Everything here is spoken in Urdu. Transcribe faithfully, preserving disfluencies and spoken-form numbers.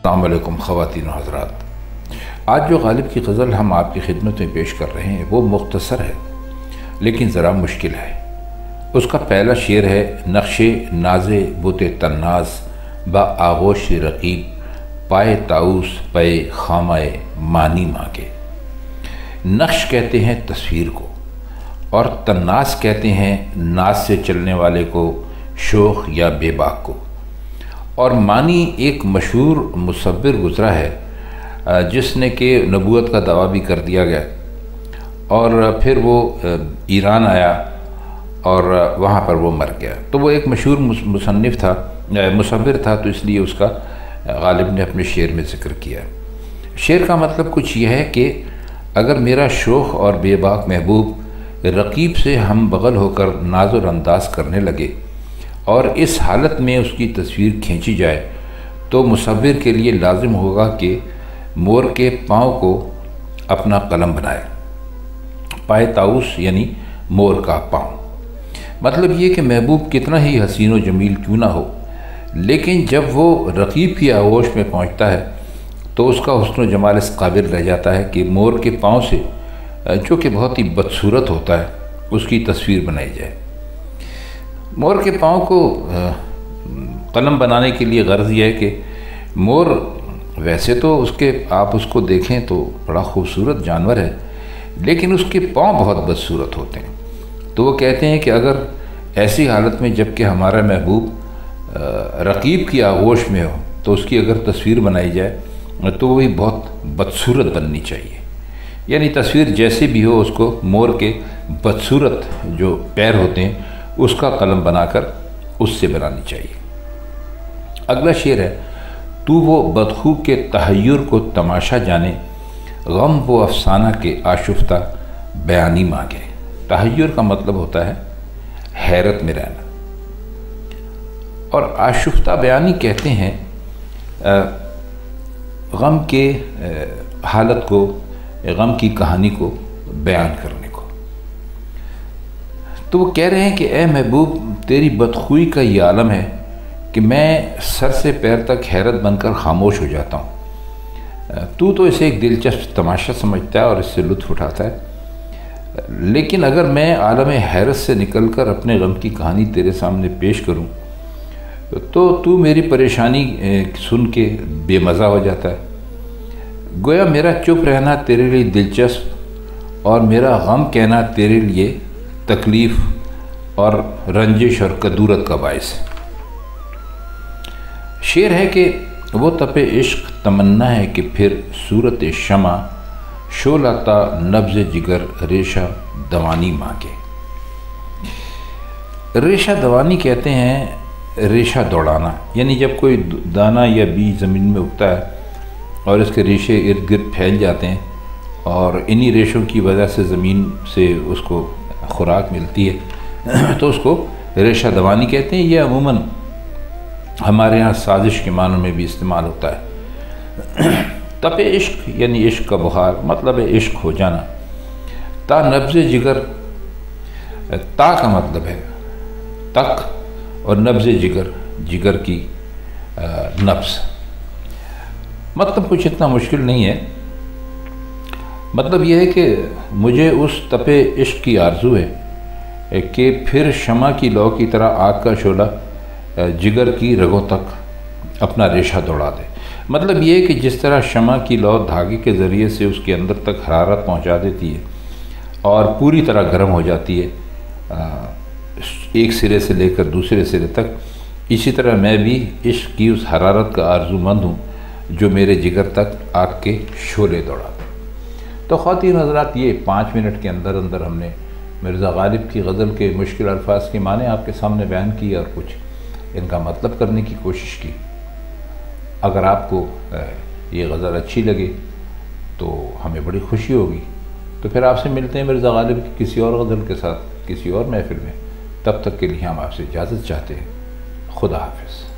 السلام علیکم خواتین و حضرات، آج جو غالب کی غزل ہم آپ کی خدمت میں پیش کر رہے ہیں وہ مختصر ہے لیکن ذرا مشکل ہے۔ اس کا پہلا شعر ہے: نقش ناز بت تناز با آغوش رقیب، پائے طاؤس پے خامہ مانی مانگے۔ نقش کہتے ہیں تصویر کو، اور تناز کہتے ہیں ناز سے چلنے والے کو، شوخ یا بے باک کو۔ اور مانی ایک مشہور مصور گزرا ہے جس نے کہ نبوت کا دعویٰ بھی کر دیا گیا، اور پھر وہ ایران آیا اور وہاں پر وہ مر گیا۔ تو وہ ایک مشہور مصنف تھا، مصور تھا، تو اس لیے اس کا غالب نے اپنے شعر میں ذکر کیا۔ شعر کا مطلب کچھ یہ ہے کہ اگر میرا شوخ اور بے باک محبوب رقیب سے ہم بغل ہو کر ناز و انداز کرنے لگے اور اس حالت میں اس کی تصویر کھینچی جائے تو مصور کے لیے لازم ہوگا کہ مور کے پاؤں کو اپنا قلم بنائے۔ پائے طاؤس یعنی مور کا پاؤں، مطلب یہ کہ محبوب کتنا ہی حسین و جمیل کیوں نہ ہو، لیکن جب وہ رقیب کی آغوش میں پہنچتا ہے تو اس کا حسن و جمال اس قابل رہ جاتا ہے کہ مور کے پاؤں سے، جو کہ بہت ہی بدصورت ہوتا ہے، اس کی تصویر بنائی جائے۔ مور کے پاؤں کو قلم بنانے کے لیے غرض یہ ہے کہ مور ویسے تو اس کے آپ اس کو دیکھیں تو بڑا خوبصورت جانور ہے، لیکن اس کے پاؤں بہت بدصورت ہوتے ہیں۔ تو وہ کہتے ہیں کہ اگر ایسی حالت میں جب کہ ہمارا محبوب رقیب کی آغوش میں ہو تو اس کی اگر تصویر بنائی جائے تو وہی بہت بدصورت بننی چاہیے، یعنی تصویر جیسے بھی ہو اس کو مور کے بدصورت جو پیر ہوتے ہیں اس کا قلم بنا کر اس سے بنانی چاہیے۔ اگلا شعر ہے: تو وہ بدخو کے تحیر کو تماشا جانے، غم و افسانہ کے آشفتہ بیانی مانگے۔ تحیر کا مطلب ہوتا ہے حیرت میں رہنا، اور آشفتہ بیانی کہتے ہیں غم کے حالت کو، غم کی کہانی کو بیان کرنے کو۔ تو وہ کہہ رہے ہیں کہ اے محبوب، تیری بدخوئی کا یہ عالم ہے کہ میں سر سے پیر تک حیرت بن کر خاموش ہو جاتا ہوں۔ تو تو اسے ایک دلچسپ تماشا سمجھتا ہے اور اس سے لطف اٹھاتا ہے، لیکن اگر میں عالم حیرت سے نکل کر اپنے غم کی کہانی تیرے سامنے پیش کروں تو تو میری پریشانی سن کے بے مزہ ہو جاتا ہے۔ گویا میرا چپ رہنا تیرے لیے دلچسپ اور میرا غم کہنا تیرے لیے تکلیف اور رنجش اور کدورت کا باعث ہے۔ شعر ہے کہ وہ تپ عشق تمنا ہے کہ پھر صورت شمع، شعلہ تا نبض جگر ریشہ دوانی مانگے۔ ریشہ دوانی کہتے ہیں ریشہ دوڑانا، یعنی جب کوئی دانہ یا بیج زمین میں اگتا ہے اور اس کے ریشے ارد گرد پھیل جاتے ہیں اور انہی ریشوں کی وجہ سے زمین سے اس کو خوراک ملتی ہے تو اس کو ریشہ دوانی کہتے ہیں۔ یہ عموماً ہمارے ہاں سازش کے معنوں میں بھی استعمال ہوتا ہے۔ تپ عشق یعنی عشق کا بخار، مطلب ہے عشق ہو جانا۔ تا نبض جگر، تا کا مطلب ہے تک، اور نبض جگر، جگر کی نبض۔ مطلب کچھ اتنا مشکل نہیں ہے، مطلب یہ ہے کہ مجھے اس تپ عشق کی آرزو ہے کہ پھر شمع کی لو کی طرح آگ کا شعلہ جگر کی رگوں تک اپنا ریشہ دوڑا دے۔ مطلب یہ ہے کہ جس طرح شمع کی لو دھاگے کے ذریعے سے اس کے اندر تک حرارت پہنچا دیتی ہے اور پوری طرح گرم ہو جاتی ہے ایک سرے سے لے کر دوسرے سرے تک، اسی طرح میں بھی عشق کی اس حرارت کا آرزو مند ہوں جو میرے جگر تک آگ کے شعلے دوڑا دے۔ تو خواتین حضرات، یہ پانچ منٹ کے اندر اندر ہم نے مرزا غالب کی غزل کے مشکل الفاظ کے معنی آپ کے سامنے بیان کیے اور کچھ ان کا مطلب کرنے کی کوشش کی۔ اگر آپ کو یہ غزل اچھی لگے تو ہمیں بڑی خوشی ہوگی۔ تو پھر آپ سے ملتے ہیں مرزا غالب کی کسی اور غزل کے ساتھ کسی اور محفل میں۔ تب تک کے لیے ہم آپ سے اجازت چاہتے ہیں۔ خدا حافظ۔